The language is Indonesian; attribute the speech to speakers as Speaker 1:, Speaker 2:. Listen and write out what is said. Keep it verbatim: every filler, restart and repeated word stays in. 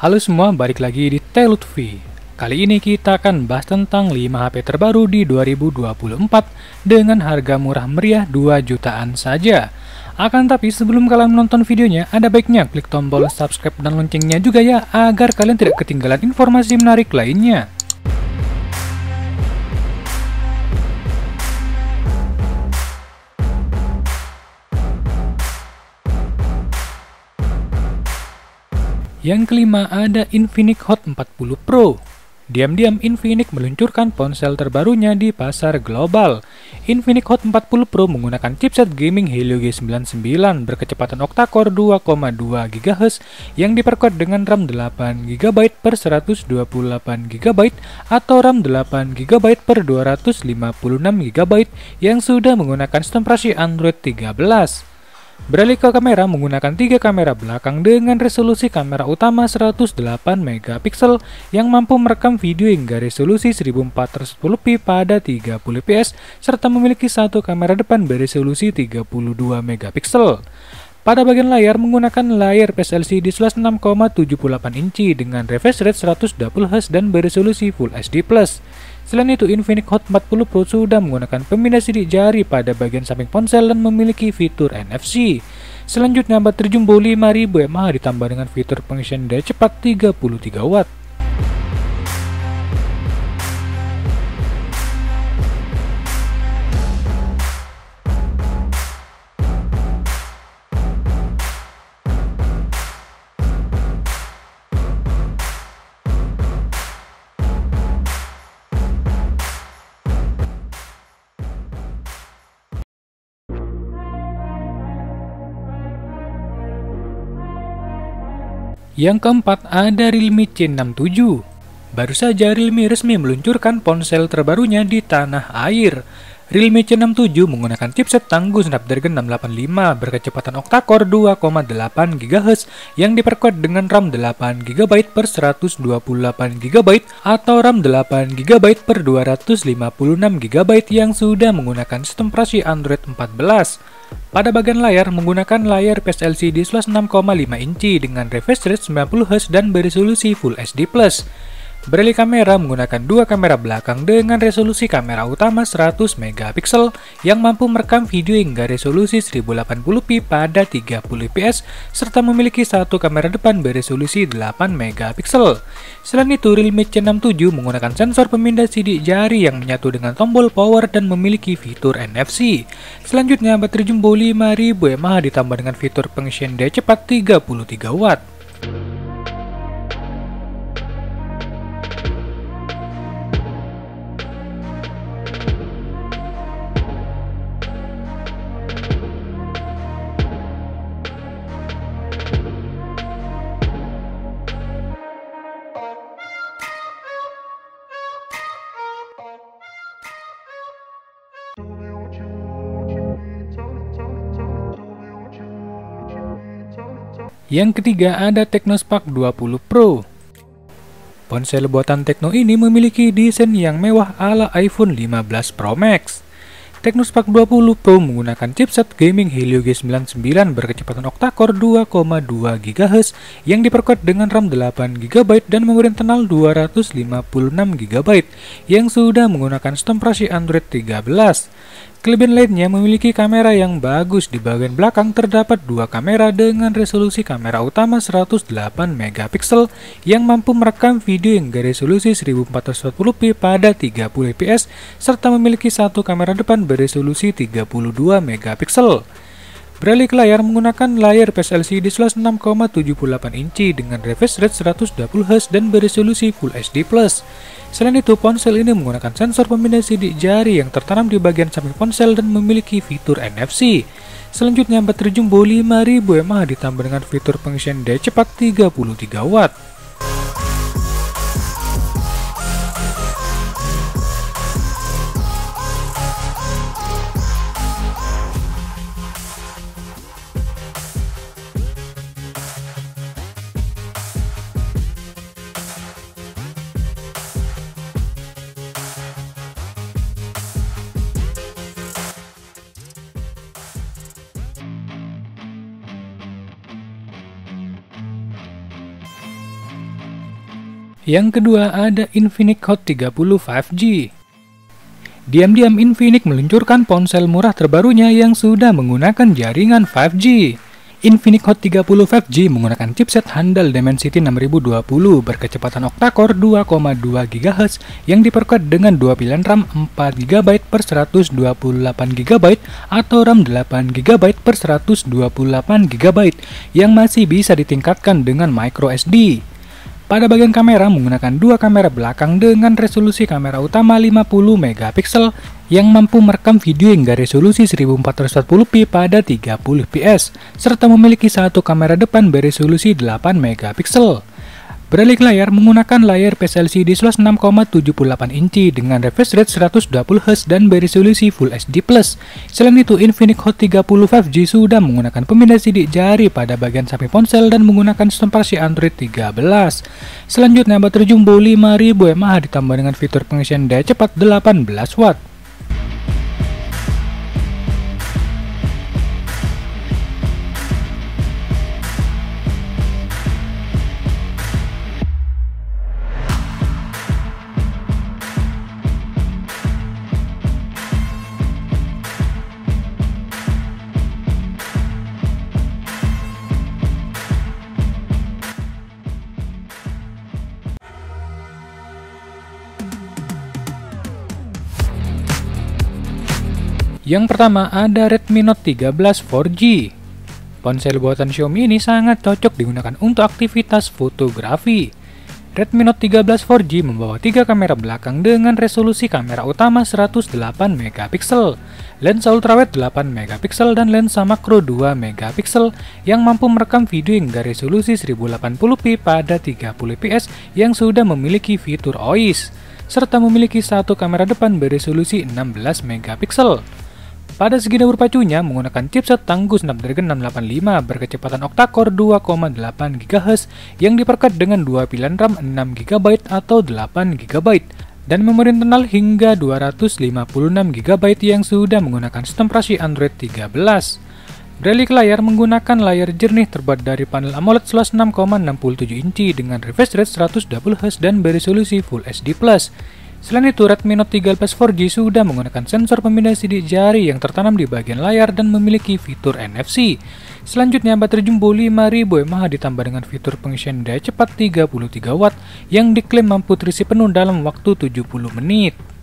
Speaker 1: Halo semua, balik lagi di Teh Lutfi. Kali ini kita akan bahas tentang lima H P terbaru di dua ribu dua puluh empat dengan harga murah meriah dua jutaan saja. Akan tapi sebelum kalian menonton videonya, ada baiknya klik tombol subscribe dan loncengnya juga ya, agar kalian tidak ketinggalan informasi menarik lainnya. Yang kelima ada Infinix Hot empat puluh Pro. Diam-diam Infinix meluncurkan ponsel terbarunya di pasar global. Infinix Hot empat puluh Pro menggunakan chipset gaming Helio G sembilan puluh sembilan berkecepatan octa-core dua koma dua gigahertz yang diperkuat dengan RAM delapan giga byte per seratus dua puluh delapan giga byte atau RAM delapan giga byte per dua ratus lima puluh enam giga byte yang sudah menggunakan sistem operasi Android tiga belas. Beralih ke kamera, menggunakan tiga kamera belakang dengan resolusi kamera utama seratus delapan megapiksel yang mampu merekam video hingga resolusi seribu empat ratus sepuluh p pada tiga puluh fps serta memiliki satu kamera depan beresolusi tiga puluh dua megapiksel. Pada bagian layar menggunakan layar P S L C D sebelas enam koma tujuh delapan inci dengan refresh rate seratus dua puluh hertz dan beresolusi Full H D plus. Selain itu, Infinix Hot empat puluh Pro sudah menggunakan pemindah sidik jari pada bagian samping ponsel dan memiliki fitur N F C. Selanjutnya, baterai jumbo lima ribu mAh ditambah dengan fitur pengisian daya cepat tiga puluh tiga watt. Yang keempat ada Realme C enam tujuh. Baru saja Realme resmi meluncurkan ponsel terbarunya di tanah air. Realme C enam tujuh menggunakan chipset tangguh Snapdragon enam delapan lima berkecepatan octa-core dua koma delapan gigahertz yang diperkuat dengan RAM delapan giga byte per seratus dua puluh delapan giga byte atau RAM delapan giga byte per dua ratus lima puluh enam giga byte yang sudah menggunakan sistem operasi Android empat belas. Pada bagian layar menggunakan layar P S L C D sebelas enam koma lima inci dengan refresh rate sembilan puluh hertz dan beresolusi Full H D plus. Beralih kamera menggunakan dua kamera belakang dengan resolusi kamera utama seratus megapiksel yang mampu merekam video hingga resolusi seribu delapan puluh p pada tiga puluh fps serta memiliki satu kamera depan beresolusi delapan megapiksel. Selain itu, Realme C enam tujuh menggunakan sensor pemindah sidik jari yang menyatu dengan tombol power dan memiliki fitur N F C. Selanjutnya, baterai jumbo lima ribu mAh ditambah dengan fitur pengisian daya cepat tiga puluh tiga watt. Yang ketiga ada Technospark dua puluh Pro. Ponsel buatan Tecno ini memiliki desain yang mewah ala iPhone lima belas Pro Max. Technospark dua puluh Pro menggunakan chipset gaming Helio G sembilan puluh sembilan berkecepatan octa-core dua koma dua gigahertz yang diperkuat dengan RAM delapan giga byte dan memori internal dua ratus lima puluh enam giga byte yang sudah menggunakan sistem operasi Android tiga belas. Kelebihan lainnya memiliki kamera yang bagus. Di bagian belakang terdapat dua kamera dengan resolusi kamera utama seratus delapan megapiksel yang mampu merekam video hingga resolusi seribu empat ratus empat puluh p pada tiga puluh fps serta memiliki satu kamera depan beresolusi tiga puluh dua megapiksel. Beralih ke layar menggunakan layar P S L C D sebelas enam koma tujuh delapan inci dengan refresh rate seratus dua puluh hertz dan beresolusi Full H D plus. Selain itu, ponsel ini menggunakan sensor pemindah sidik jari yang tertanam di bagian samping ponsel dan memiliki fitur N F C. Selanjutnya, baterai jumbo lima ribu mAh ditambah dengan fitur pengisian daya cepat tiga puluh tiga watt. Yang kedua ada Infinix Hot tiga puluh lima G. Diam-diam Infinix meluncurkan ponsel murah terbarunya yang sudah menggunakan jaringan lima G. Infinix Hot tiga puluh lima G menggunakan chipset handal Dimensity enam ribu dua puluh berkecepatan octa-core dua koma dua gigahertz yang diperkuat dengan dua pilihan RAM empat giga byte per seratus dua puluh delapan giga byte atau RAM delapan giga byte per seratus dua puluh delapan giga byte yang masih bisa ditingkatkan dengan micro S D. Pada bagian kamera menggunakan dua kamera belakang dengan resolusi kamera utama lima puluh megapiksel yang mampu merekam video hingga resolusi seribu empat ratus empat puluh p pada tiga puluh fps, serta memiliki satu kamera depan beresolusi delapan megapiksel. Beralih layar menggunakan layar P C L C D seluas enam koma tujuh delapan inci dengan refresh rate seratus dua puluh hertz dan beresolusi Full H D plus. Selain itu, Infinix Hot tiga puluh lima G sudah menggunakan pemindah sidik jari pada bagian samping ponsel dan menggunakan sistem operasi Android tiga belas. Selanjutnya, baterai jumbo lima ribu mAh ditambah dengan fitur pengisian daya cepat delapan belas watt. Yang pertama ada Redmi Note tiga belas empat G. Ponsel buatan Xiaomi ini sangat cocok digunakan untuk aktivitas fotografi. Redmi Note tiga belas empat G membawa tiga kamera belakang dengan resolusi kamera utama seratus delapan megapiksel, lensa ultrawide delapan megapiksel dan lensa makro dua megapiksel yang mampu merekam video hingga resolusi seribu delapan puluh p pada tiga puluh fps yang sudah memiliki fitur O I S, serta memiliki satu kamera depan beresolusi enam belas megapiksel. Pada segi dapur pacunya menggunakan chipset tangguh Snapdragon enam delapan lima berkecepatan octa-core dua koma delapan gigahertz yang diperkuat dengan dua pilihan RAM enam giga byte atau delapan giga byte dan memori internal hingga dua ratus lima puluh enam giga byte yang sudah menggunakan sistem operasi Android tiga belas. Beralih ke layar menggunakan layar jernih terbuat dari panel AMOLED seluas enam koma enam tujuh inci dengan refresh rate seratus dua puluh hertz dan beresolusi Full H D plus. Selain itu, Redmi Note tiga belas empat G sudah menggunakan sensor pemindah sidik jari yang tertanam di bagian layar dan memiliki fitur N F C. Selanjutnya, baterai jumbo lima ribu mAh ditambah dengan fitur pengisian daya cepat tiga puluh tiga watt yang diklaim mampu terisi penuh dalam waktu tujuh puluh menit.